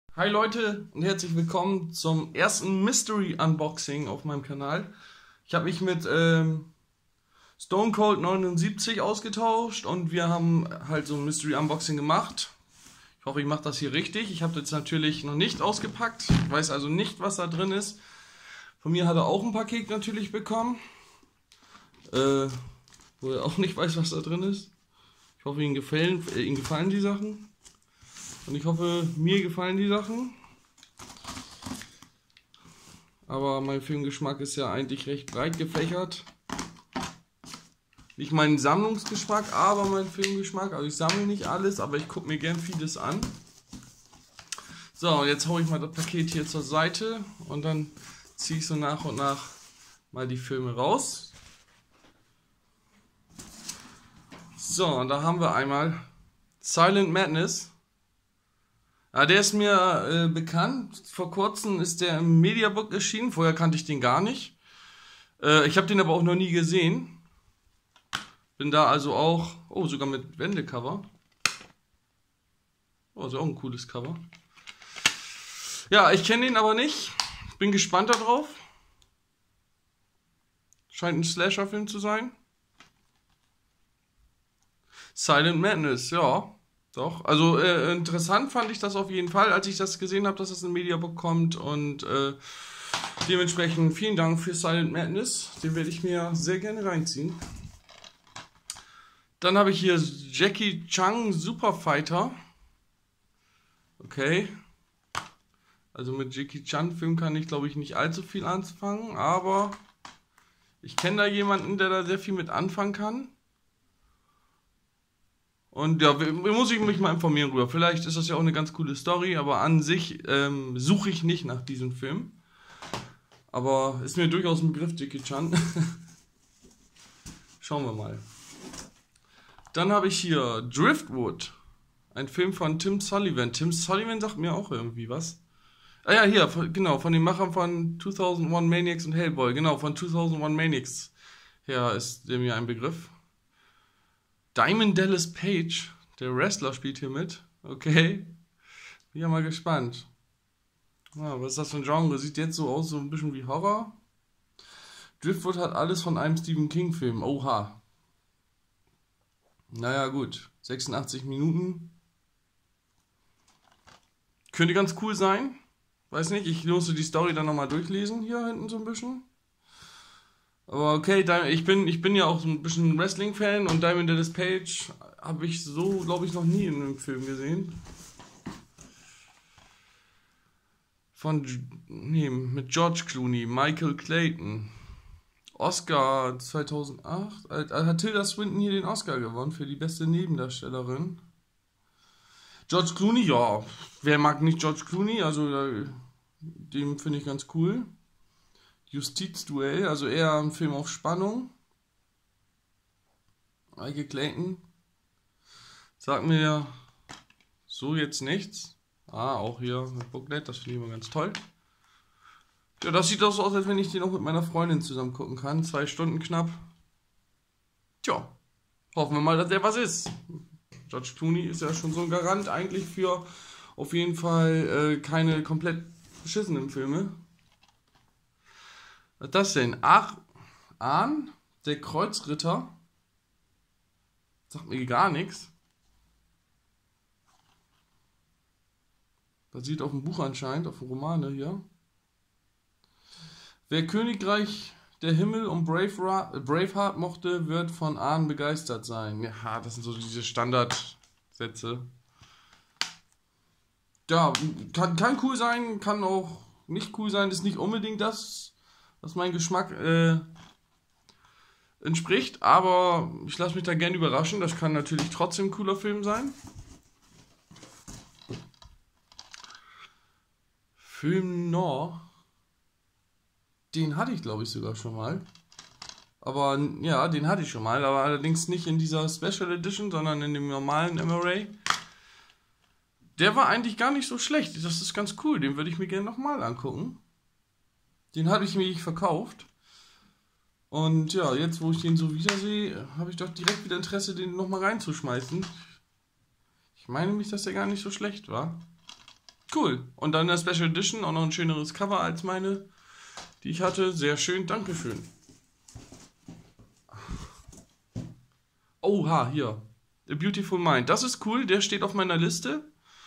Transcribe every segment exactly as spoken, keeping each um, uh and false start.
Hi Leute und herzlich willkommen zum ersten Mystery Unboxing auf meinem Kanal. Ich habe mich mit ähm, Stone Cold neunundsiebzig ausgetauscht und wir haben halt so ein Mystery Unboxing gemacht. Ich hoffe, ich mache das hier richtig. Ich habe das jetzt natürlich noch nicht ausgepackt. Ich weiß also nicht, was da drin ist. Von mir hat er auch ein Paket natürlich bekommen, äh, wo er auch nicht weiß, was da drin ist. Ich hoffe, Ihnen gefallen, äh, Ihnen gefallen die Sachen. Und ich hoffe, mir gefallen die Sachen. Aber mein Filmgeschmack ist ja eigentlich recht breit gefächert. Nicht mein Sammlungsgeschmack, aber mein Filmgeschmack. Also ich sammle nicht alles, aber ich gucke mir gern vieles an. So, jetzt haue ich mal das Paket hier zur Seite und dann ziehe ich so nach und nach mal die Filme raus. So, und da haben wir einmal Silent Madness. Ja, der ist mir äh, bekannt. Vor kurzem ist der im Mediabook erschienen. Vorher kannte ich den gar nicht. Äh, ich habe den aber auch noch nie gesehen. Bin da also auch... Oh, sogar mit Wendecover. Oh, ist auch ein cooles Cover. Ja, ich kenne den aber nicht. Bin gespannt darauf. Scheint ein Slasher-Film zu sein. Silent Madness, ja. Doch, also äh, interessant fand ich das auf jeden Fall, als ich das gesehen habe, dass es in Mediabook kommt, und äh, dementsprechend vielen Dank für Silent Madness, den werde ich mir sehr gerne reinziehen. Dann habe ich hier Jackie Chan Super Fighter. Okay, also mit Jackie Chan Film kann ich glaube ich nicht allzu viel anfangen, aber ich kenne da jemanden, der da sehr viel mit anfangen kann. Und ja, muss ich mich mal informieren rüber. Vielleicht ist das ja auch eine ganz coole Story, aber an sich ähm, suche ich nicht nach diesem Film. Aber ist mir durchaus ein Begriff, Jackie Chan. Schauen wir mal. Dann habe ich hier Driftwood. Ein Film von Tim Sullivan. Tim Sullivan sagt mir auch irgendwie was. Ah ja, hier, genau, von den Machern von zweitausendeins Maniacs und Hellboy. Genau, von zweitausendeins Maniacs her ist der mir ein Begriff. Diamond Dallas Page, der Wrestler, spielt hier mit. Okay. Bin ja mal gespannt. Ah, was ist das für ein Genre? Sieht jetzt so aus, so ein bisschen wie Horror. Driftwood hat alles von einem Stephen King Film. Oha. Naja, gut. sechsundachtzig Minuten. Könnte ganz cool sein. Weiß nicht, ich musste die Story dann nochmal durchlesen. Hier hinten so ein bisschen. Aber okay, ich bin, ich bin ja auch so ein bisschen Wrestling-Fan, und Diamond Dallas Page habe ich so, glaube ich, noch nie in einem Film gesehen. Von, nee, mit George Clooney, Michael Clayton. Oscar zweitausendacht. Hat Tilda Swinton hier den Oscar gewonnen für die beste Nebendarstellerin. George Clooney, ja, wer mag nicht George Clooney? Also, den finde ich ganz cool. Justizduell, also eher ein Film auf Spannung. Michael Clayton. Sagt mir so jetzt nichts. Ah, auch hier mit Booklet, das finde ich immer ganz toll. Ja, das sieht auch so aus, als wenn ich den auch mit meiner Freundin zusammen gucken kann. Zwei Stunden knapp. Tja, hoffen wir mal, dass der was ist. George Clooney ist ja schon so ein Garant eigentlich für auf jeden Fall äh, keine komplett beschissenen Filme. Was ist das denn? Ach, Ahn, der Kreuzritter. Sagt mir gar nichts. Basiert auf dem Buch anscheinend, auf dem Romane hier. Wer Königreich der Himmel und Braveheart, Braveheart mochte, wird von Ahn begeistert sein. Ja, das sind so diese Standardsätze. Ja, kann, kann cool sein, kann auch nicht cool sein. Ist nicht unbedingt das, was mein Geschmack äh, entspricht, aber ich lasse mich da gerne überraschen. Das kann natürlich trotzdem ein cooler Film sein. Film Noir. Den hatte ich, glaube ich, sogar schon mal. Aber ja, den hatte ich schon mal, aber allerdings nicht in dieser Special Edition, sondern in dem normalen M R A. Der war eigentlich gar nicht so schlecht. Das ist ganz cool. Den würde ich mir gerne nochmal angucken. Den hatte ich mir verkauft. Und ja, jetzt wo ich den so wiedersehe, habe ich doch direkt wieder Interesse, den nochmal reinzuschmeißen. Ich meine mich, dass der gar nicht so schlecht war. Cool. Und dann der Special Edition, auch noch ein schöneres Cover als meine, die ich hatte. Sehr schön, Dankeschön. Oha, hier. A Beautiful Mind. Das ist cool, der steht auf meiner Liste.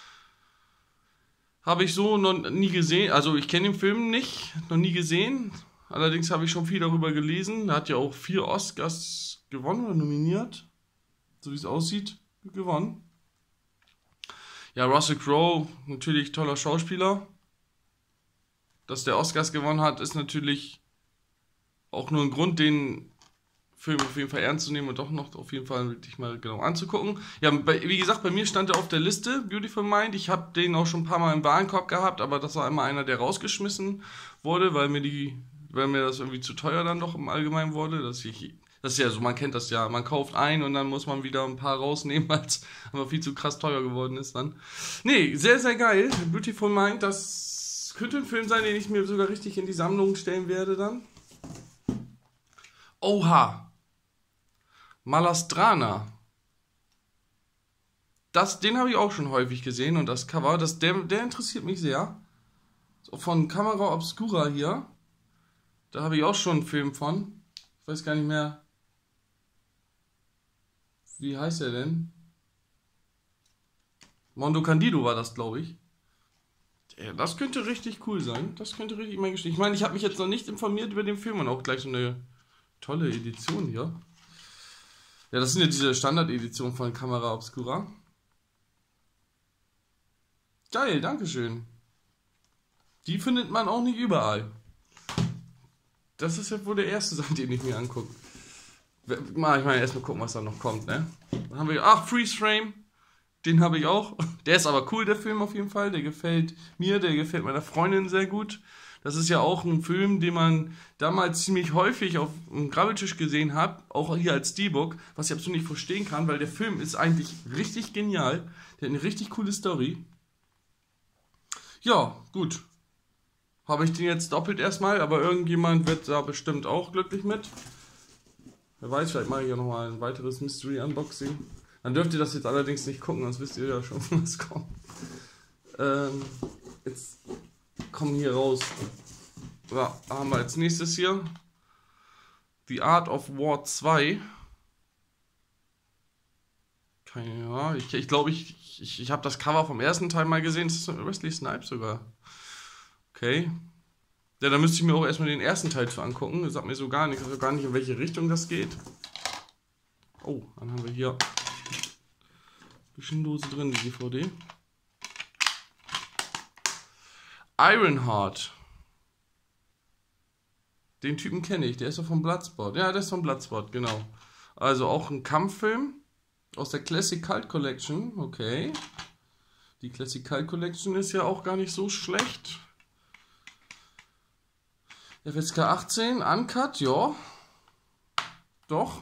Habe ich so noch nie gesehen. Also ich kenne den Film nicht, noch nie gesehen. Allerdings habe ich schon viel darüber gelesen. Er hat ja auch vier Oscars gewonnen oder nominiert. So wie es aussieht, gewonnen. Ja, Russell Crowe, natürlich toller Schauspieler. Dass der Oscars gewonnen hat, ist natürlich auch nur ein Grund, den Film auf jeden Fall ernst zu nehmen und doch noch auf jeden Fall wirklich mal genau anzugucken. Ja, bei, wie gesagt, bei mir stand er auf der Liste, Beautiful Mind. Ich habe den auch schon ein paar Mal im Warenkorb gehabt, aber das war immer einer, der rausgeschmissen wurde, weil mir die, weil mir das irgendwie zu teuer dann doch im Allgemeinen wurde. Dass ich, das ist ja so, man kennt das ja, man kauft ein und dann muss man wieder ein paar rausnehmen, weil es aber viel zu krass teuer geworden ist dann. Nee, sehr, sehr geil. Beautiful Mind, das könnte ein Film sein, den ich mir sogar richtig in die Sammlung stellen werde dann. Oha! Malastrana. Das, den habe ich auch schon häufig gesehen und das Cover, das, der, der interessiert mich sehr. So, von Camera Obscura hier. Da habe ich auch schon einen Film von. Ich weiß gar nicht mehr. Wie heißt er denn? Mondo Candido war das, glaube ich. Ja, das könnte richtig cool sein. Das könnte richtig mein Geschichte. Ich meine, ich habe mich jetzt noch nicht informiert über den Film und auch gleich so eine tolle Edition hier. Ja, das sind ja diese Standard-Editionen von Camera Obscura. Geil, dankeschön. Die findet man auch nicht überall. Das ist ja wohl der erste Sache, den ich mir angucke. Ich meine, erstmal gucken, was da noch kommt, ne? Dann haben wir, ach, Freeze Frame. Den habe ich auch. Der ist aber cool, der Film auf jeden Fall. Der gefällt mir, der gefällt meiner Freundin sehr gut. Das ist ja auch ein Film, den man damals ziemlich häufig auf dem Grabbeltisch gesehen hat, auch hier als Steelbook, was ich absolut nicht verstehen kann, weil der Film ist eigentlich richtig genial. Der hat eine richtig coole Story. Ja, gut. Habe ich den jetzt doppelt erstmal, aber irgendjemand wird da bestimmt auch glücklich mit. Wer weiß, vielleicht mache ich ja nochmal ein weiteres Mystery Unboxing. Dann dürft ihr das jetzt allerdings nicht gucken, sonst wisst ihr ja schon, was kommt. Ähm, jetzt kommen hier raus. Ja, haben wir als nächstes hier The Art of War zwei. Keine Ahnung, ich glaube, ich, glaub, ich, ich, ich habe das Cover vom ersten Teil mal gesehen. Das ist Wesley Snipes sogar. Okay. Ja, da müsste ich mir auch erstmal den ersten Teil zu angucken. Das sagt mir so gar nicht, also gar nicht, in welche Richtung das geht. Oh, dann haben wir hier ein bisschen Dose drin, die D V D. Ironheart. Den Typen kenne ich, der ist ja vom Bloodsport. Ja, der ist vom Bloodsport, genau. Also auch ein Kampffilm aus der Classic Cult Collection. Okay. Die Classic Cult Collection ist ja auch gar nicht so schlecht. F S K achtzehn, Uncut, ja. Doch.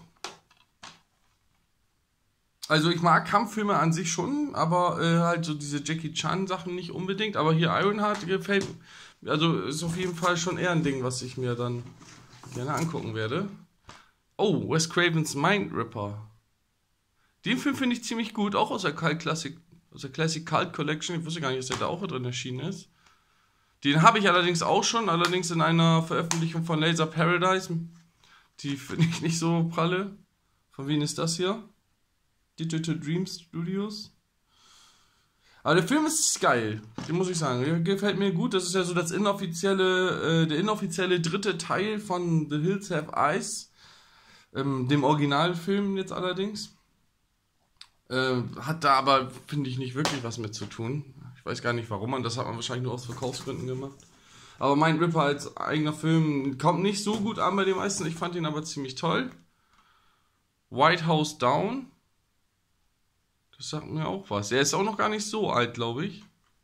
Also ich mag Kampffilme an sich schon, aber äh, halt so diese Jackie Chan Sachen nicht unbedingt. Aber hier Ironheart gefällt mir, also ist auf jeden Fall schon eher ein Ding, was ich mir dann gerne angucken werde. Oh, Wes Cravens Mind Ripper. Den Film finde ich ziemlich gut, auch aus der Cult Classic, aus der Classic Cult Collection. Ich wusste gar nicht, dass der da auch drin erschienen ist. Den habe ich allerdings auch schon, allerdings in einer Veröffentlichung von Laser Paradise. Die finde ich nicht so pralle. Von wem ist das hier? Digital Dream Studios. Aber der Film ist geil, den muss ich sagen. Der gefällt mir gut. Das ist ja so das inoffizielle, äh, der inoffizielle dritte Teil von The Hills Have Eyes. Ähm, dem Originalfilm jetzt allerdings. Äh, hat da aber, finde ich, nicht wirklich was mit zu tun. Ich weiß gar nicht warum man, das hat man wahrscheinlich nur aus Verkaufsgründen gemacht. Aber Mind Ripper als eigener Film kommt nicht so gut an bei den meisten. Ich fand ihn aber ziemlich toll. White House Down. Das sagt mir auch was. Der ist auch noch gar nicht so alt, glaube ich.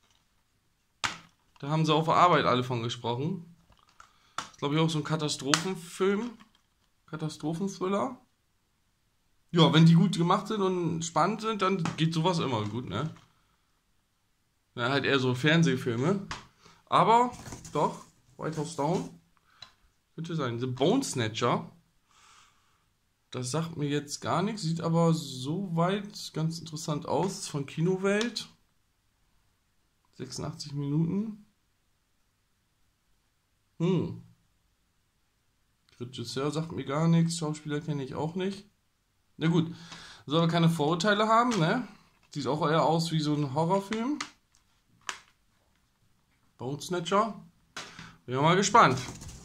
Da haben sie auf der Arbeit alle von gesprochen. Das ist, glaube ich, auch so ein Katastrophenfilm. Katastrophenthriller. Ja, wenn die gut gemacht sind und spannend sind, dann geht sowas immer gut, ne? Ja, halt eher so Fernsehfilme. Aber, doch, White House Down. Könnte sein. The Bone Snatcher. Das sagt mir jetzt gar nichts, sieht aber soweit ganz interessant aus. Von Kinowelt. sechsundachtzig Minuten. Hm. Regisseur sagt mir gar nichts, Schauspieler kenne ich auch nicht. Na gut, soll aber keine Vorurteile haben, ne? Sieht auch eher aus wie so ein Horrorfilm. Bone Snatcher. Bin mal gespannt.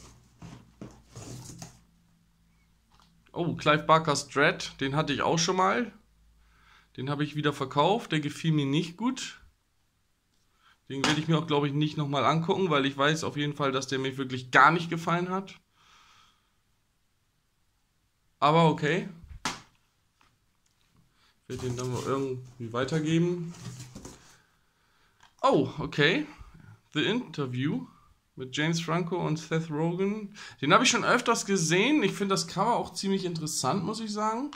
Oh, Clive Barkers Dread, den hatte ich auch schon mal. Den habe ich wieder verkauft, der gefiel mir nicht gut. Den werde ich mir auch, glaube ich, nicht nochmal angucken, weil ich weiß auf jeden Fall, dass der mir wirklich gar nicht gefallen hat. Aber okay. Ich werde den dann mal irgendwie weitergeben. Oh, okay. The Interview mit James Franco und Seth Rogen. Den habe ich schon öfters gesehen. Ich finde das Cover auch ziemlich interessant, muss ich sagen.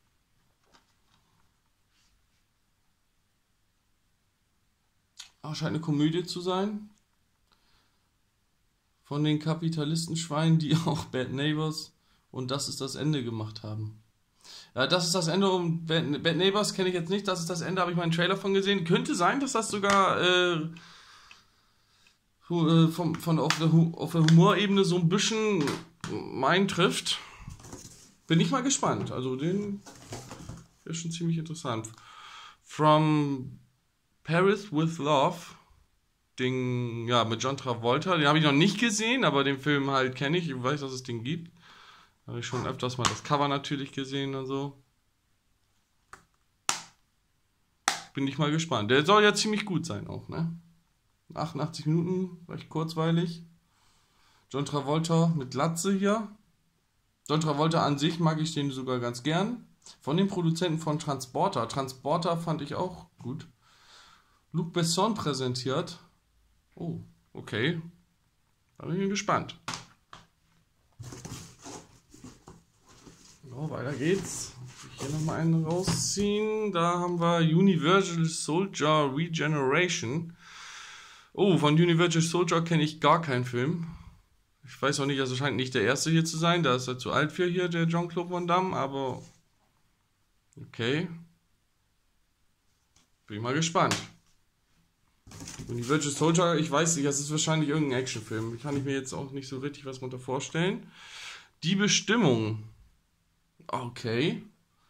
Oh, scheint eine Komödie zu sein. Von den Kapitalistenschweinen, die auch Bad Neighbors und Das ist das Ende gemacht haben. Ja, das ist das Ende, um Bad, Bad Neighbors kenne ich jetzt nicht, das ist das Ende, habe ich mal einen Trailer von gesehen. Könnte sein, dass das sogar äh, von, von auf, der, auf der Humorebene so ein bisschen meinen trifft. Bin ich mal gespannt. Also den ist schon ziemlich interessant. From Paris with Love. Ding, ja, mit John Travolta. Den habe ich noch nicht gesehen, aber den Film halt kenne ich. Ich weiß, dass es den gibt. Habe ich schon öfters mal das Cover natürlich gesehen und so. Bin ich mal gespannt. Der soll ja ziemlich gut sein auch, ne? achtundachtzig Minuten, recht kurzweilig. John Travolta mit Glatze hier. John Travolta an sich mag ich den sogar ganz gern. Von den Produzenten von Transporter. Transporter fand ich auch gut. Luc Besson präsentiert. Oh, okay. Da bin ich gespannt. So, weiter geht's. Hier nochmal einen rausziehen. Da haben wir Universal Soldier Regeneration. Oh, von Universal Soldier kenne ich gar keinen Film. Ich weiß auch nicht, also scheint nicht der erste hier zu sein. Da ist er zu alt für hier, der Jean-Claude Van Damme, aber okay. Bin ich mal gespannt. Universal Soldier, ich weiß nicht, das ist wahrscheinlich irgendein Actionfilm. Kann ich mir jetzt auch nicht so richtig was darunter vorstellen. Die Bestimmung. Okay.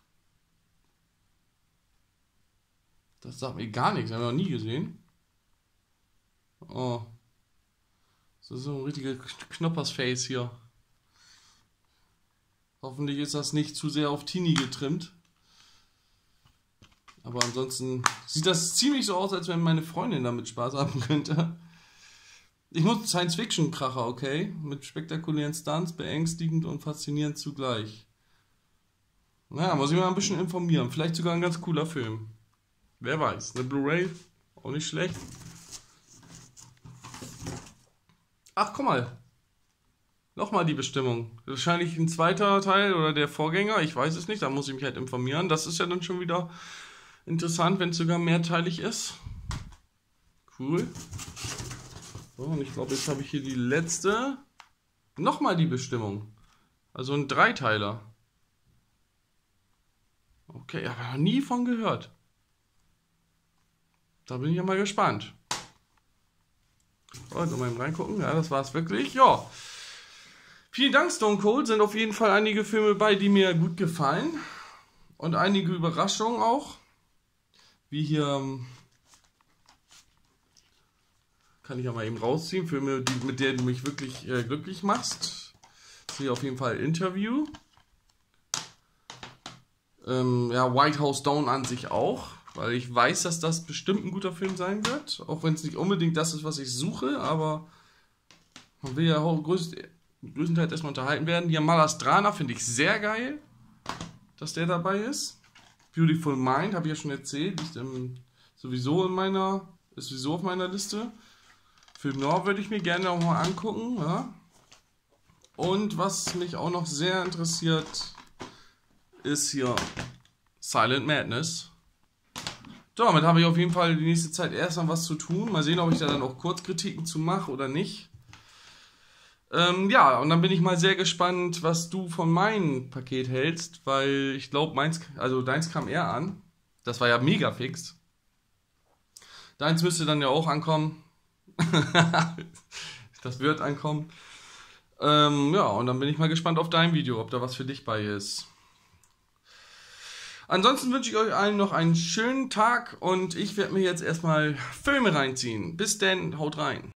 Das sagt mir gar nichts, habe ich noch nie gesehen. Oh. Das ist so ein richtiger Knoppersface hier. Hoffentlich ist das nicht zu sehr auf Teenie getrimmt. Aber ansonsten sieht das ziemlich so aus, als wenn meine Freundin damit Spaß haben könnte. Ich muss Science-Fiction-Kracher, okay? Mit spektakulären Stunts, beängstigend und faszinierend zugleich. Naja, muss ich mal ein bisschen informieren. Vielleicht sogar ein ganz cooler Film. Wer weiß. Eine Blu-ray, auch nicht schlecht. Ach, guck mal. Nochmal die Bestimmung. Wahrscheinlich ein zweiter Teil oder der Vorgänger. Ich weiß es nicht. Da muss ich mich halt informieren. Das ist ja dann schon wieder interessant, wenn es sogar mehrteilig ist. Cool. So, und ich glaube, jetzt habe ich hier die letzte. Nochmal die Bestimmung. Also ein Dreiteiler. Okay, habe ich noch nie von gehört. Da bin ich ja mal gespannt. So, mal reingucken. Ja, das war es wirklich. Ja. Vielen Dank, Stone Cold. Sind auf jeden Fall einige Filme bei, die mir gut gefallen. Und einige Überraschungen auch. Wie hier. Kann ich ja mal eben rausziehen. Filme, die, mit denen du mich wirklich äh, glücklich machst. Hier auf jeden Fall Interview. Ähm, ja, White House Down an sich auch. Weil ich weiß, dass das bestimmt ein guter Film sein wird. Auch wenn es nicht unbedingt das ist, was ich suche. Aber man will ja auch größt, größtenteils erstmal unterhalten werden. Hier Malastrana finde ich sehr geil, dass der dabei ist. Beautiful Mind, habe ich ja schon erzählt. Liegt im, sowieso in meiner, ist sowieso auf meiner Liste. Film Noir würde ich mir gerne auch mal angucken. Ja. Und was mich auch noch sehr interessiert, ist hier Silent Madness. So, damit habe ich auf jeden Fall die nächste Zeit erst mal was zu tun. Mal sehen, ob ich da dann auch Kurzkritiken zu mache oder nicht. Ähm, ja, und dann bin ich mal sehr gespannt, was du von meinem Paket hältst, weil ich glaube, meins, also deins kam eher an. Das war ja mega fix. Deins müsste dann ja auch ankommen. Das wird ankommen. Ähm, ja, und dann bin ich mal gespannt auf dein Video, ob da was für dich bei ist. Ansonsten wünsche ich euch allen noch einen schönen Tag und ich werde mir jetzt erstmal Filme reinziehen. Bis denn, haut rein.